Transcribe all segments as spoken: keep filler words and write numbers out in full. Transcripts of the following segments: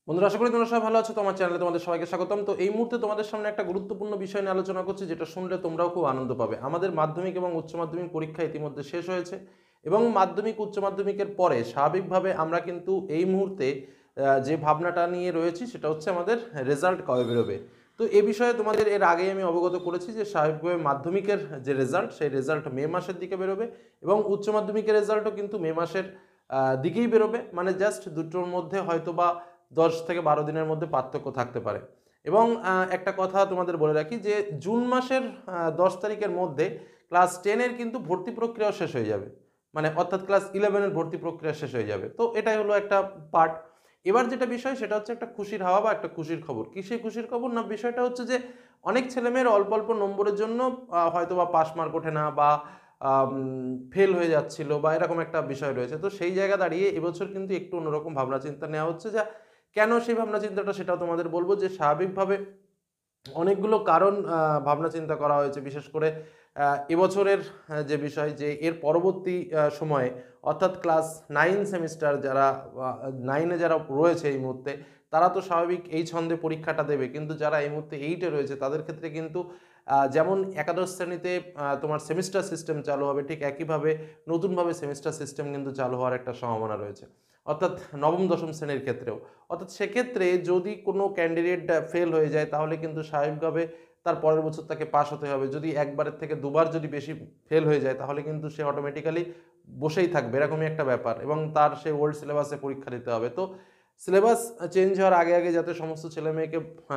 বন্ধুরা, আশা করি তোমরা সবাই ভালো আছো। তোমার চ্যানেলে তোমাদের সবাইকে স্বাগতম। তো এই মুহূর্তে তোমাদের সামনে একটা গুরুত্বপূর্ণ বিষয় নিয়ে আলোচনা করছি, যেটা শুনলে তোমরাও খুব আনন্দ পাবে। আমাদের মাধ্যমিক এবং উচ্চ মাধ্যমিক পরীক্ষা ইতিমধ্যে শেষ হয়েছে এবং মাধ্যমিক উচ্চ মাধ্যমিকের পরে স্বাভাবিকভাবে আমরা কিন্তু এই মুহূর্তে আহ, যে ভাবনাটা নিয়ে রয়েছি সেটা হচ্ছে আমাদের রেজাল্ট কবে বেরোবে। তো এ বিষয়ে তোমাদের এর আগেই আমি অবগত করেছি যে স্বাভাবিকভাবে মাধ্যমিকের যে রেজাল্ট সেই রেজাল্ট মে মাসের দিকে বেরোবে এবং উচ্চ মাধ্যমিকের রেজাল্টও কিন্তু মে মাসের আহ, দিকেই বেরোবে। মানে জাস্ট দুটোর মধ্যে হয়তো বা দশ থেকে বারো দিনের মধ্যে পার্থক্য থাকতে পারে। এবং আহ, একটা কথা তোমাদের বলে রাখি যে জুন মাসের আহ, দশ তারিখের মধ্যে ক্লাস টেনের কিন্তু ভর্তি প্রক্রিয়াও শেষ হয়ে যাবে। মানে অর্থাৎ ক্লাস ইলেভেনের ভর্তি প্রক্রিয়া শেষ হয়ে যাবে। তো এটাই হলো একটা পার্ট। এবার যেটা বিষয় সেটা হচ্ছে একটা খুশির হাওয়া বা একটা খুশির খবর। কি সেই খুশির খবর? না, বিষয়টা হচ্ছে যে অনেক ছেলেমেয়ের অল্প অল্প নম্বরের জন্য আহ, হয়তো বা পাস মার্ক ওঠে না বা ফেল হয়ে যাচ্ছিল বা এরকম একটা বিষয় রয়েছে। তো সেই জায়গা দাঁড়িয়ে এবছর কিন্তু একটু অন্যরকম ভাবনা চিন্তা নেওয়া হচ্ছে। যা কেন সেই ভাবনা চিন্তাটা সেটাও তোমাদের বলবো। যে স্বাভাবিকভাবে অনেকগুলো কারণ আহ, ভাবনা চিন্তা করা হয়েছে, বিশেষ করে আহ, এবছরের আহ, যে বিষয় যে এর পরবর্তী আহ, সময়ে অর্থাৎ ক্লাস নাইন সেমিস্টার যারা নাইনে যারা রয়েছে এই মুহূর্তে, তারা তো স্বাভাবিক এই ছন্দে পরীক্ষাটা দেবে, কিন্তু যারা এই মুহূর্তে এইটে রয়েছে তাদের ক্ষেত্রে কিন্তু আহ, যেমন একাদশ শ্রেণীতে আহ, তোমার সেমিস্টার সিস্টেম চালু হবে, ঠিক একইভাবে নতুনভাবে সেমিস্টার সিস্টেম কিন্তু চালু হওয়ার একটা সম্ভাবনা রয়েছে, অর্থাৎ নবম দশম শ্রেণীর ক্ষেত্রেও। অর্থাৎ সেক্ষেত্রে যদি কোনো ক্যান্ডিডেট ফেল হয়ে যায় তাহলে কিন্তু স্বাভাবিকভাবে তার পরের বছর তাকে পাস হতে হবে। যদি একবারের থেকে দুবার যদি বেশি ফেল হয়ে যায় তাহলে কিন্তু সে অটোমেটিক্যালি বসেই থাকবে, এরকমই একটা ব্যাপার, এবং তার সেই ওল্ড সিলেবাসে পরীক্ষা দিতে হবে। তো সিলেবাস চেঞ্জ হওয়ার আগে আগে যাতে সমস্ত ছেলে মেয়েকে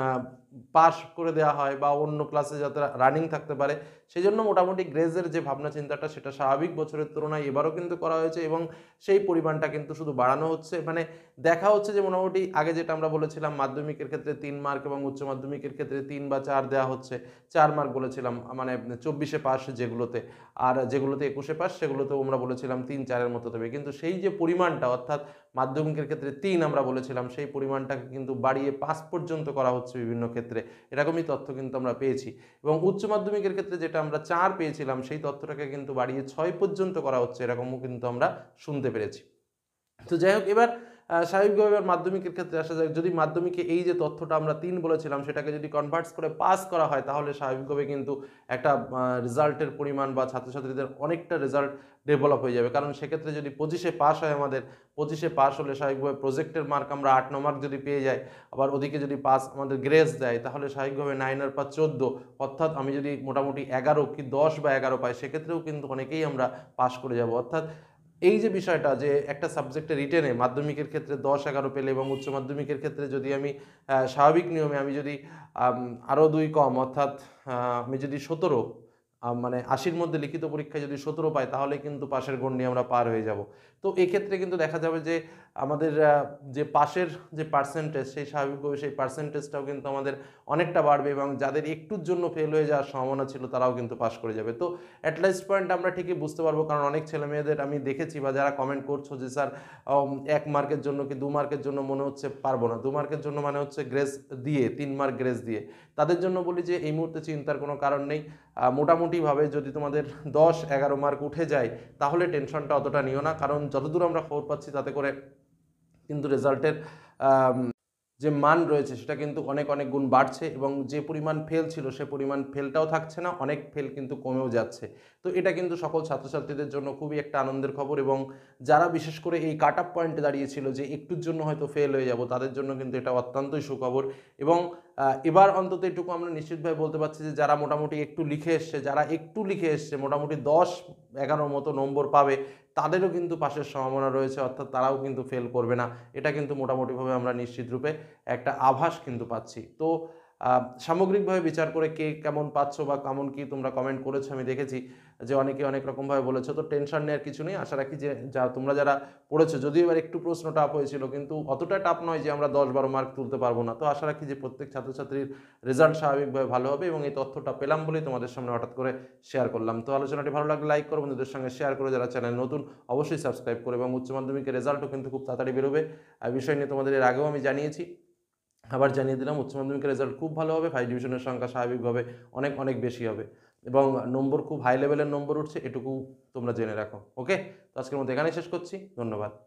পাস করে দেওয়া হয় বা অন্য ক্লাসে যাতে রানিং থাকতে পারে, সেই জন্য মোটামুটি গ্রেজের যে ভাবনা চিন্তাটা সেটা স্বাভাবিক বছরের তুলনায় এবারও কিন্তু করা হয়েছে এবং সেই পরিমাণটা কিন্তু শুধু বাড়ানো হচ্ছে। মানে দেখা হচ্ছে যে মোটামুটি আগে যেটা আমরা বলেছিলাম মাধ্যমিকের ক্ষেত্রে তিন মার্ক এবং উচ্চ মাধ্যমিকের ক্ষেত্রে তিন বা চার দেওয়া হচ্ছে, চার মার্ক বলেছিলাম মানে চব্বিশে পাস যেগুলোতে, আর যেগুলোতে একুশে পাস সেগুলোতেও আমরা বলেছিলাম তিন চারের মতো দেবে। কিন্তু সেই যে পরিমাণটা অর্থাৎ মাধ্যমিকের ক্ষেত্রে তিন আমরা বলেছিলাম সেই পরিমাণটাকে কিন্তু বাড়িয়ে পাঁচ পর্যন্ত করা হচ্ছে বিভিন্ন ক্ষেত্রে, এরকমই তথ্য কিন্তু আমরা পেয়েছি। এবং উচ্চ মাধ্যমিকের ক্ষেত্রে যেটা আমরা চার পেয়েছিলাম সেই তথ্যটাকে কিন্তু বাড়িয়ে ছয় পর্যন্ত করা হচ্ছে, এরকমও কিন্তু আমরা শুনতে পেরেছি। তো যাই হোক, এবার আহ, স্বাভাবিকভাবে এবার মাধ্যমিকের ক্ষেত্রে আসা যায়। যদি মাধ্যমিকে এই যে তথ্যটা আমরা তিন বলেছিলাম সেটাকে যদি কনভার্টস করে পাস করা হয় তাহলে স্বাভাবিকভাবে কিন্তু একটা রেজাল্টের পরিমাণ বা ছাত্রছাত্রীদের অনেকটা রেজাল্ট ডেভেলপ হয়ে যাবে। কারণ সেক্ষেত্রে যদি পঁচিশে পাস হয়, আমাদের পঁচিশে পাস হলে স্বাভাবিকভাবে প্রজেক্টের মার্ক আমরা আট ন মার্ক যদি পেয়ে যাই, আবার ওদিকে যদি পাস আমাদের গ্রেস দেয় তাহলে স্বাভাবিকভাবে নাইনের পর চোদ্দো, অর্থাৎ আমি যদি মোটামুটি এগারো কি দশ বা এগারো পাই সেক্ষেত্রেও কিন্তু অনেকেই আমরা পাস করে যাব। অর্থাৎ এই যে বিষয়টা যে একটা সাবজেক্টে রিটেনে মাধ্যমিকের ক্ষেত্রে দশ এগারো পেলে এবং উচ্চ মাধ্যমিকের ক্ষেত্রে যদি আমি আহ, স্বাভাবিক নিয়মে আমি যদি আরও দুই কম অর্থাৎ আহ, আমি যদি সতেরো মানে আশির মধ্যে লিখিত পরীক্ষায় যদি সতেরো পাই তাহলে কিন্তু পাশের গণ্ডি আমরা পার হয়ে যাব। তো এক্ষেত্রে কিন্তু দেখা যাবে যে আমাদের আহ, যে পাশের যে পার্সেন্টেজ সেই স্বাভাবিকভাবে সেই পার্সেন্টেজটাও কিন্তু আমাদের অনেকটা বাড়বে এবং যাদের একটুর জন্য ফেল হয়ে যাওয়ার সম্ভাবনা ছিল তারাও কিন্তু পাস করে যাবে। তো অ্যাটলাস্ট পয়েন্ট আমরা ঠিকই বুঝতে পারবো, কারণ অনেক ছেলে মেয়েদের আমি দেখেছি বা যারা কমেন্ট করছো যে স্যার এক মার্কের জন্য কি দু মার্কের জন্য মনে হচ্ছে পারবো না, দু মার্কের জন্য মানে হচ্ছে গ্রেস দিয়ে তিন মার্ক গ্রেস দিয়ে, তাদের জন্য বলি যে এই মুহূর্তে চিন্তার কোনো কারণ নেই। মোটামুটিভাবে যদি তোমাদের দশ এগারো মার্ক উঠে যায় তাহলে টেনশনটা অতটা নিও না, কারণ যতদূর আমরা খবর পাচ্ছি তাতে করে কিন্তু রেজাল্টের যে মান রয়েছে সেটা কিন্তু অনেক অনেক গুণ বাড়ছে এবং যে পরিমাণ ফেল ছিল সে পরিমাণ ফেলটাও থাকছে না, অনেক ফেল কিন্তু কমেও যাচ্ছে। তো এটা কিন্তু সকল ছাত্রছাত্রীদের জন্য খুবই একটা আনন্দের খবর এবং যারা বিশেষ করে এই কাট আপ পয়েন্টে দাঁড়িয়েছিল যে একটুর জন্য হয়তো ফেল হয়ে যাব তাদের জন্য কিন্তু এটা অত্যন্তই সুখবর। এবং এবার অন্তত এটুকু আমরা নিশ্চিতভাবে বলতে পারছি যে যারা মোটামুটি একটু লিখে এসছে যারা একটু লিখে এসছে মোটামুটি দশ এগারোর মতো নম্বর পাবে, তাদেরও কিন্তু পাশের সম্ভাবনা রয়েছে, অর্থাৎ তারাও কিন্তু ফেল করবে না। এটা কিন্তু মোটামুটিভাবে আমরা নিশ্চিত রূপে একটা আভাস কিন্তু পাচ্ছি। তো সামগ্রিকভাবে বিচার করে কে কেমন পাচ্ছ বা কেমন কি তোমরা কমেন্ট করেছো আমি দেখেছি যে অনেকে অনেক রকমভাবে বলেছো। তো টেনশন নেওয়ার কিছু নেই, আশা রাখি যে যা তোমরা যারা পড়েছো, যদিও এবার একটু প্রশ্ন টাফ হয়েছিল কিন্তু অতটা টাফ নয় যে আমরা দশ বারো মার্ক তুলতে পারবো না। তো আশা রাখি যে প্রত্যেক ছাত্রছাত্রীর রেজাল্ট স্বাভাবিকভাবে ভালো হবে এবং এই তথ্যটা পেলাম বলেই তোমাদের সামনে হঠাৎ করে শেয়ার করলাম। তো আলোচনাটি ভালো লাগলে লাইক করো, বন্ধুদের সঙ্গে শেয়ার করে, যারা চ্যানেল নতুন অবশ্যই সাবস্ক্রাইব করো এবং উচ্চ মাধ্যমিকের রেজাল্টও কিন্তু খুব তাড়াতাড়ি বেরোবে। আর বিষয় নিয়ে তোমাদের এর আগেও আমি জানিয়েছি, আবার জানিয়ে দিলাম উচ্চ মাধ্যমিকের রেজাল্ট খুব ভালো হবে, ফাইভ ডিভিশনের সংখ্যা স্বাভাবিকভাবে অনেক অনেক বেশি হবে এবং নম্বর খুব হাই লেভেলের নম্বর উঠছে, এটুকু তোমরা জেনে রাখো। ওকে, তো আজকের মধ্যে এখানেই শেষ করছি, ধন্যবাদ।